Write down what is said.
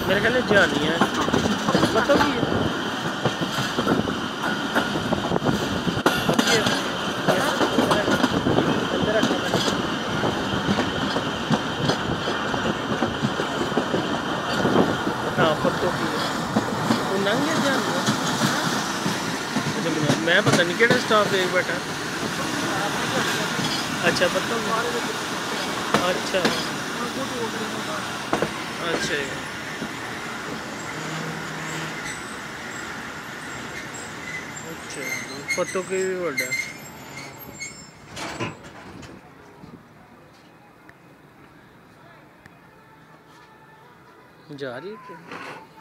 मेरे ख्याल जानी है पत्तोकी है। अंदर रखना मैंने। हाँ पत्तोकी है वो नंगे जानी है। अच्छा मैं पता नहीं केड़ा स्टाफ है बेटा। अच्छा पत्तोकी। अच्छा अच्छा अच्छा पत्तोकी भी बड़ा जा रही है।